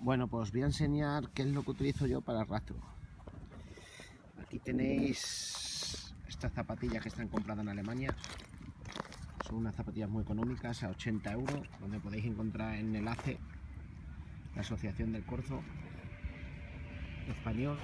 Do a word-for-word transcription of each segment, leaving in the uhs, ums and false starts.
Bueno, pues os voy a enseñar qué es lo que utilizo yo para el rastro. Aquí tenéis estas zapatillas que están compradas en Alemania. Son unas zapatillas muy económicas, a ochenta euros, donde podéis encontrar en el A C E, la Asociación del Corzo Español,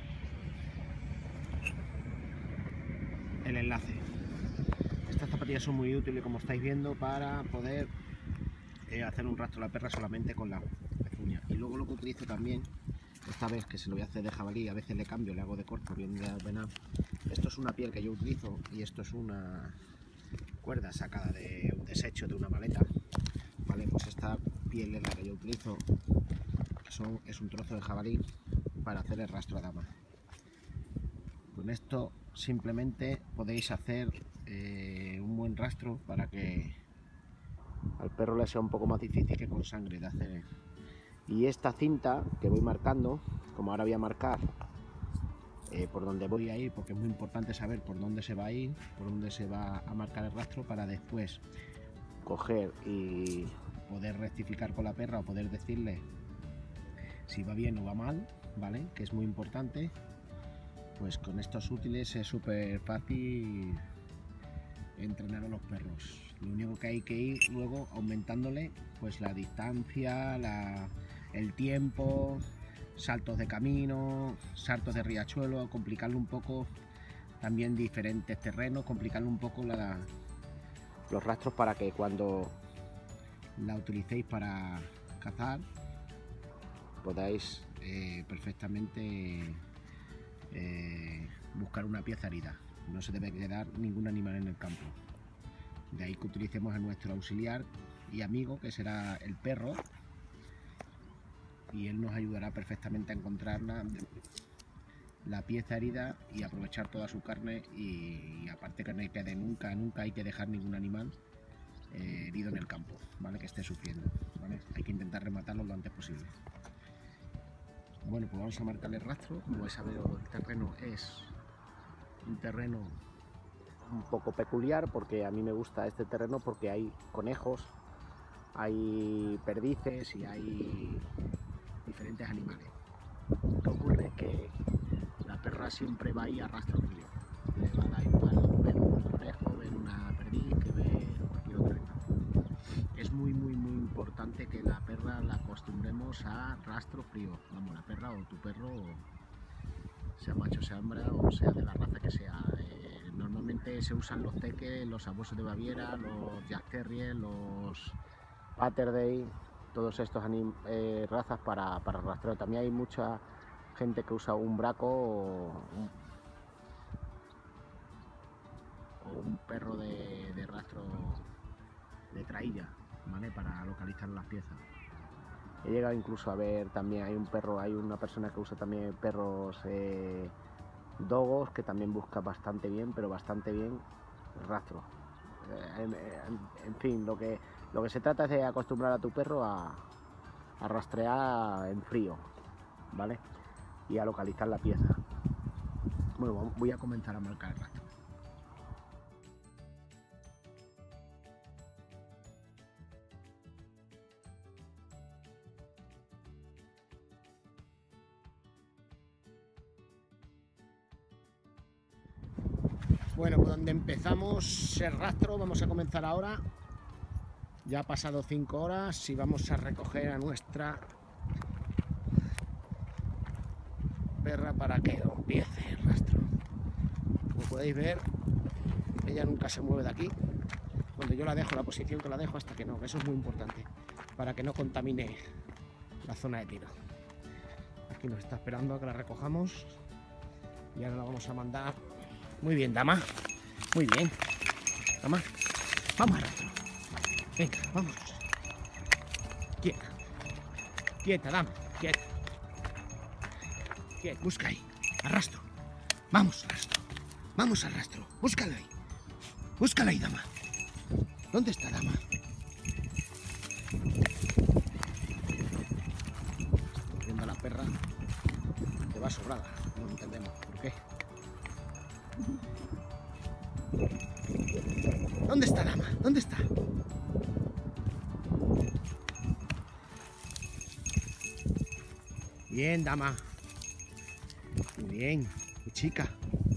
el enlace. Estas zapatillas son muy útiles, como estáis viendo, para poder eh, hacer un rastro a la perra solamente con la pezuña. Y luego lo que utilizo también, esta vez que se lo voy a hacer de jabalí, a veces le cambio, le hago de corzo, bien de venado. Esto es una piel que yo utilizo y esto es una cuerda sacada de un desecho de una maleta. Vale, pues esta piel es la que yo utilizo, que son, es un trozo de jabalí para hacer el rastro a dama. Con esto simplemente podéis hacer eh, un buen rastro para que al perro le sea un poco más difícil que con sangre de hacer. Y esta cinta que voy marcando, como ahora voy a marcar eh, por dónde voy a ir, porque es muy importante saber por dónde se va a ir, por dónde se va a marcar el rastro, para después coger y poder rectificar con la perra o poder decirle si va bien o va mal, ¿vale? Que es muy importante. Pues con estos útiles es súper fácil entrenar a los perros. Lo único que hay que ir luego aumentándole pues la distancia, la, el tiempo, saltos de camino, saltos de riachuelo, complicarle un poco también diferentes terrenos, complicarle un poco la, los rastros para que cuando la utilicéis para cazar podáis eh, perfectamente eh, buscar una pieza herida. No se debe quedar ningún animal en el campo. De ahí que utilicemos a nuestro auxiliar y amigo, que será el perro, y él nos ayudará perfectamente a encontrar la, la pieza herida y aprovechar toda su carne. Y, y aparte que no hay que de nunca, nunca hay que dejar ningún animal eh, herido en el campo, ¿vale? Que esté sufriendo, ¿vale? Hay que intentar rematarlo lo antes posible. Bueno, pues vamos a marcarle el rastro. Como vais a ver, el terreno es un terreno un poco peculiar, porque a mí me gusta este terreno porque hay conejos, hay perdices y hay diferentes animales. Lo que ocurre es que la perra siempre va ahí a rastro frío. Le va a dar igual ver un conejo, ver una perdiz, que ver cualquier otro animal. Es muy muy muy importante que la perra la acostumbremos a rastro frío. Vamos, la perra o tu perro, sea macho, sea hembra o sea de la raza que sea. Eh, normalmente se usan los teques, los abuesos de Baviera, los Jack Terrier, los Patterdale, todos estos eh, razas para, para rastreo. También hay mucha gente que usa un braco o un, o un perro de, de rastro de trailla, ¿vale? Para localizar las piezas. He llegado incluso a ver también, hay un perro, hay una persona que usa también perros eh, dogos, que también busca bastante bien, pero bastante bien el rastro. Eh, en, en, en fin, lo que, lo que se trata es de acostumbrar a tu perro a, a rastrear en frío, ¿vale? Y a localizar la pieza. Bueno, voy a comenzar a marcar el rastro. Bueno, por donde empezamos el rastro vamos a comenzar ahora. Ya ha pasado cinco horas y vamos a recoger a nuestra perra para que empiece el rastro. Como podéis ver, ella nunca se mueve de aquí. Cuando yo la dejo, la posición que la dejo hasta que no, eso es muy importante, para que no contamine la zona de tiro. Aquí nos está esperando a que la recojamos y ahora la vamos a mandar. Muy bien, dama. Muy bien. Dama. Vamos al rastro. Venga, vamos. Quieta. Quieta, dama. Quieta. Quieta. Busca ahí. Arrastro. Vamos al rastro. Vamos al rastro. Búscala ahí. Búscala ahí, dama. ¿Dónde está, dama? Viendo a la perra que va sobrada. No entendemos por qué. ¿Dónde está, dama? ¿Dónde está? Bien, dama. Muy bien, mi chica.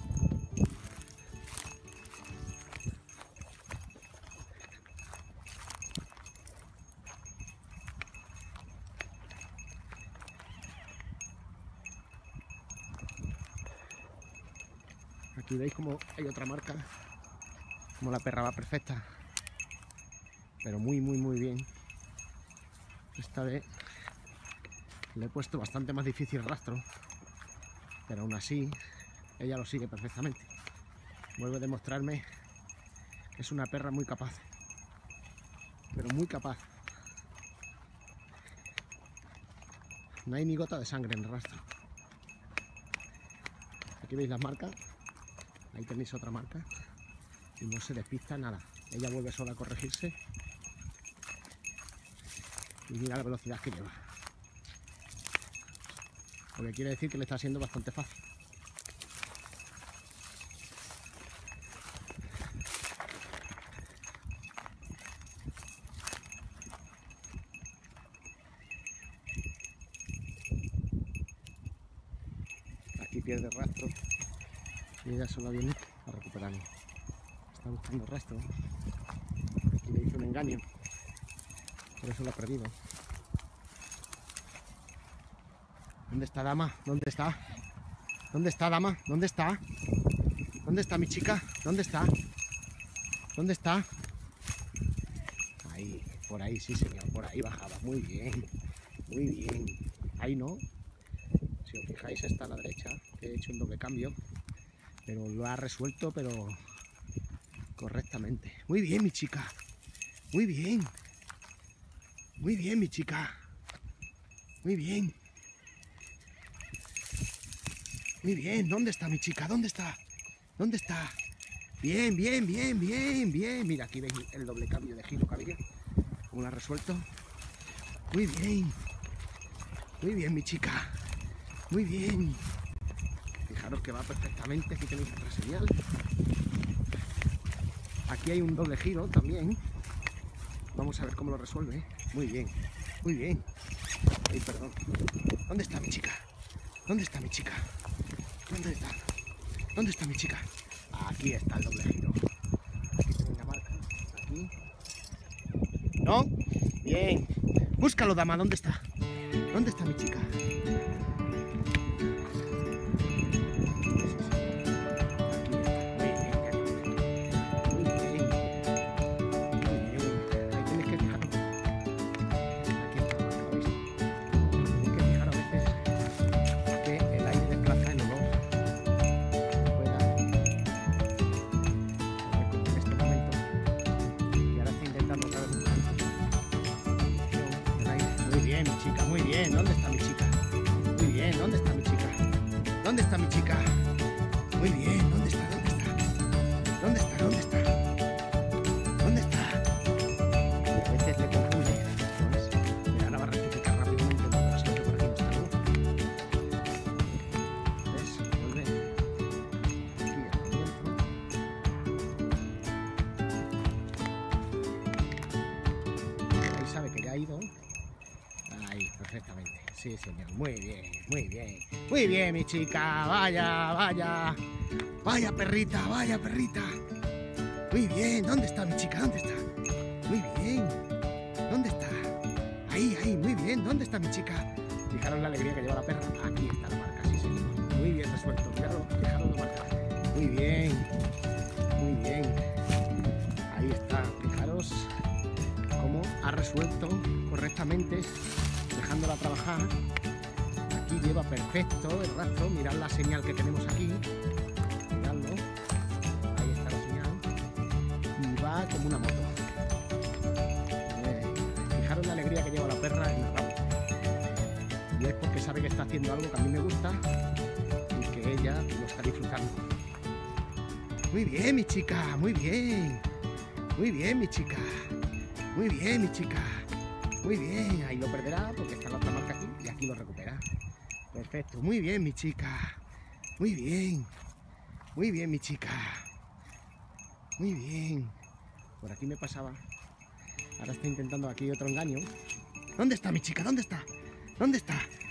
Aquí veis como hay otra marca, como la perra va perfecta, pero muy muy muy bien. Esta vez le he puesto bastante más difícil el rastro, pero aún así ella lo sigue perfectamente. Vuelve a demostrarme que es una perra muy capaz, pero muy capaz. No hay ni gota de sangre en el rastro. Aquí veis las marcas. Ahí tenéis otra marca y no se despista nada. Ella vuelve sola a corregirse y mira la velocidad que lleva. Lo que quiere decir que le está siendo bastante fácil. Aquí pierde rastro. Y ella solo viene a recuperarlo. Está buscando rastro. Aquí le hizo un engaño. Por eso lo ha perdido. ¿Dónde está, dama? ¿Dónde está? ¿Dónde está, dama? ¿Dónde está? ¿Dónde está mi chica? ¿Dónde está? ¿Dónde está? Ahí, por ahí, sí señor. Por ahí bajaba. Muy bien. Muy bien. Ahí no. Si os fijáis está a la derecha. He hecho un doble cambio. Pero lo ha resuelto, pero correctamente. Muy bien, mi chica. Muy bien. Muy bien, mi chica. Muy bien. Muy bien. ¿Dónde está mi chica? ¿Dónde está? ¿Dónde está? Bien, bien, bien, bien, bien. Mira, aquí veis el doble cambio de giro que había. Como lo ha resuelto. Muy bien. Muy bien, mi chica. Muy bien. Fijaros que va perfectamente. Aquí tenéis otra señal. Aquí hay un doble giro también. Vamos a ver cómo lo resuelve. Muy bien. Muy bien. Ay, perdón. ¿Dónde está mi chica? ¿Dónde está mi chica? ¿Dónde está? ¿Dónde está mi chica? Aquí está el doble giro. Aquí tenéis la marca. Aquí. ¿No? Bien. Búscalo, dama. ¿Dónde está? ¿Dónde está mi chica? Muy bien, ¿dónde está mi chica? Muy bien, ¿dónde está mi chica? ¿Dónde está mi chica? Muy bien, ¿dónde está? ¿Dónde está? ¿Dónde está? ¿Dónde está? ¿Dónde está? Y a veces le confunde. ¿Ves? Mira, ahora va a rectificar rápidamente porque no sé por aquí no está, ¿no? ¿Ves? Vuelve aquí al comienzo. Ahí sabe que ya ha ido. Ahí, perfectamente. Sí, señor. Muy bien, muy bien. Muy bien, mi chica. Vaya, vaya. Vaya, perrita, vaya, perrita. Muy bien. ¿Dónde está mi chica? ¿Dónde está? Muy bien. ¿Dónde está? Ahí, ahí, muy bien. ¿Dónde está mi chica? Fijaros la alegría que lleva la perra. Aquí está la marca, sí, señor. Muy bien resuelto. Fijaros, fijaros la marca. Muy bien. Muy bien. Ahí está. Fijaros cómo ha resuelto correctamente, dejándola trabajar. Aquí lleva perfecto el rastro. Mirad la señal que tenemos aquí. Miradlo. Ahí está la señal. Y va como una moto. Eh, fijaros la alegría que lleva la perra en el rabo. Y es porque sabe que está haciendo algo que a mí me gusta y que ella lo está disfrutando. Muy bien, mi chica. Muy bien. Muy bien, mi chica. Muy bien, mi chica. Muy bien, ahí lo perderá porque está la otra marca aquí y aquí lo recupera. Perfecto, muy bien, mi chica. Muy bien. Muy bien, mi chica. Muy bien. Por aquí me pasaba. Ahora está intentando aquí otro engaño. ¿Dónde está mi chica? ¿Dónde está? ¿Dónde está?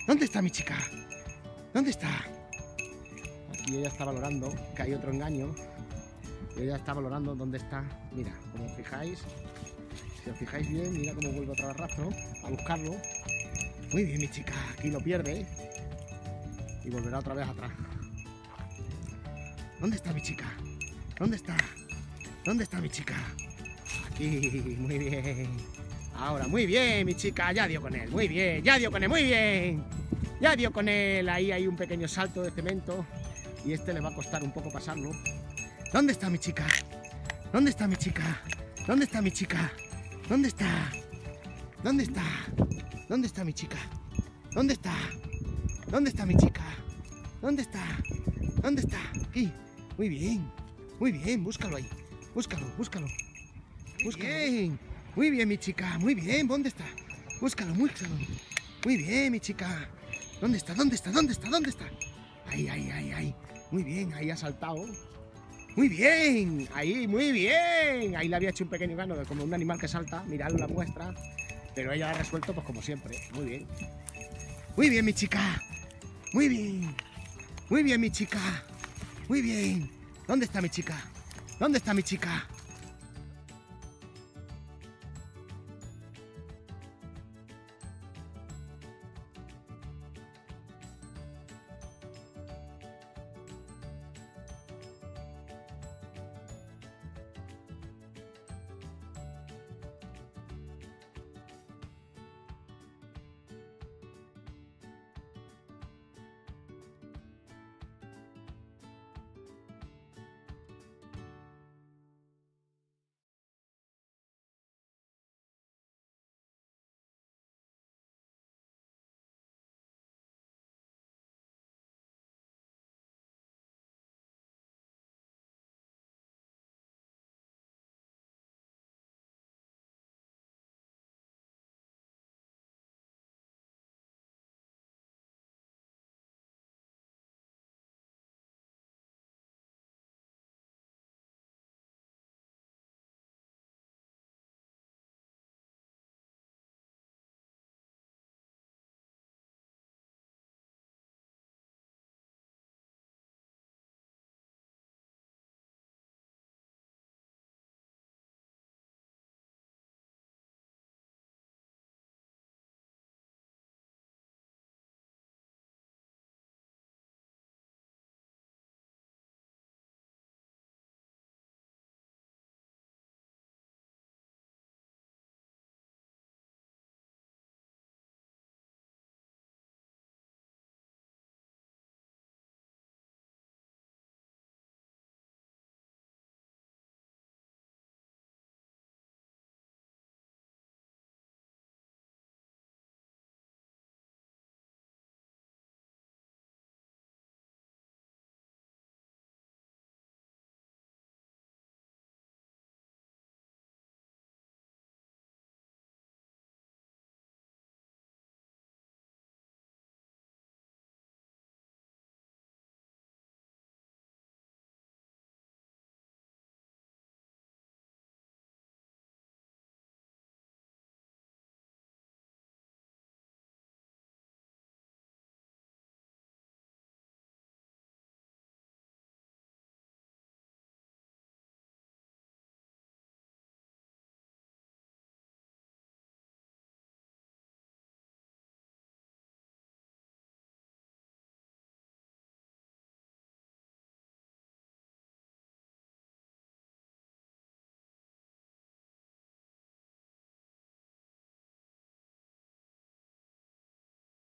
¿Dónde está mi chica? ¿Dónde está? Aquí ella está valorando que hay otro engaño. Ella está valorando dónde está. Mira, como os fijáis, si os fijáis bien, mira cómo vuelve otra vez rastro a buscarlo. Muy bien, mi chica. Aquí lo pierde y volverá otra vez atrás. ¿Dónde está mi chica? ¿Dónde está? ¿Dónde está mi chica? Aquí, muy bien. Ahora, muy bien, mi chica. Ya dio con él. Muy bien, ya dio con él. Muy bien. Ya dio con él. Ahí hay un pequeño salto de cemento. Y este le va a costar un poco pasarlo. ¿Dónde está mi chica? ¿Dónde está mi chica? ¿Dónde está mi chica? ¿Dónde está? ¿Dónde está? ¿Dónde está mi chica? ¿Dónde está? ¿Dónde está mi chica? ¿Dónde está? ¿Dónde está? Aquí. Muy bien. Muy bien. Búscalo ahí. Búscalo, búscalo. Búscalo. Bien. Muy bien, mi chica. Muy bien. ¿Dónde está? Búscalo, búscalo. Muy bien, mi chica. ¿Dónde está? ¿Dónde está? ¿Dónde está? ¿Dónde está? Ahí, ahí, ahí, ahí. Muy bien. Ahí ha saltado. Muy bien. Ahí, muy bien. Ahí le había hecho un pequeño gano de como un animal que salta. Mirad la muestra. Pero ella ha resuelto pues como siempre. Muy bien. Muy bien, mi chica. Muy bien. Muy bien, mi chica. Muy bien. ¿Dónde está mi chica? ¿Dónde está mi chica?